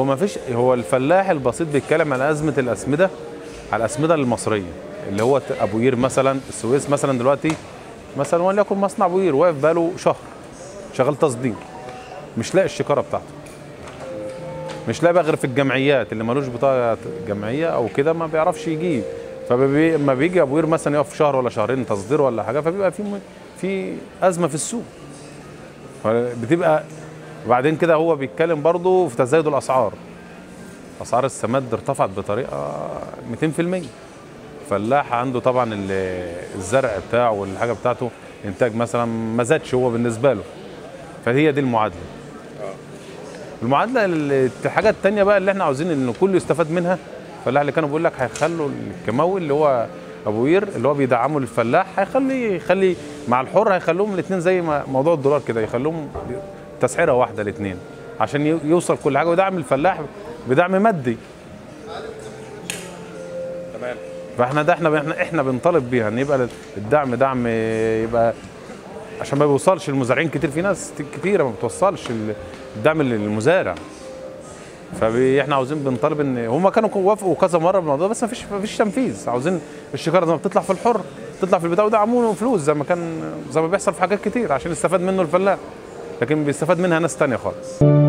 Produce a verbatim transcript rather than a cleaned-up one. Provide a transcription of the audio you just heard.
هو ما فيش، هو الفلاح البسيط بيتكلم على ازمه الاسمده، على الاسمده المصريه اللي هو ابو قير مثلا، السويس مثلا دلوقتي مثلا، وليكن مصنع ابو قير واقف بقاله شهر شغال تصدير، مش لاقي الشكاره بتاعته، مش لاقي بقى غير في الجمعيات، اللي ملوش بطاقه جمعيه او كده ما بيعرفش يجيب، فلما بيجي ابو قير مثلا يقف شهر ولا شهرين تصدير ولا حاجه، فبيبقى في في ازمه في السوق، فبتبقى. وبعدين كده هو بيتكلم برضه في تزايد الاسعار، اسعار السماد ارتفعت بطريقه مئتين في المئة. فلاح عنده طبعا الزرع بتاعه والحاجه بتاعته انتاج مثلا ما زادش هو بالنسبه له، فهي دي المعادله. المعادله الحاجه الثانيه بقى اللي احنا عاوزين ان كله يستفاد منها، الفلاح اللي كانوا بيقول لك هيخلوا الكيماوي اللي هو ابو قير اللي هو بيدعموا للفلاح، هيخلي يخلي مع الحر، هيخلوهم الاثنين زي ما موضوع الدولار كده، يخلوهم تسعيره واحده الاثنين عشان يوصل كل حاجه، ويدعم الفلاح بدعم مادي. تمام. فاحنا ده احنا احنا احنا بنطالب بيها ان يبقى الدعم دعم، يبقى عشان ما بيوصلش المزارعين كتير، في ناس كتيره ما بتوصلش الدعم للمزارع. فاحنا عاوزين بنطالب ان هم كانوا وافقوا كذا مره بالموضوع، بس ما فيش ما فيش تنفيذ. عاوزين الشكاره زي ما بتطلع في الحر تطلع في البتاع، ودعموه فلوس زي ما كان، زي ما بيحصل في حاجات كتير عشان يستفاد منه الفلاح، لكن بيستفاد منها ناس ثانيه خالص.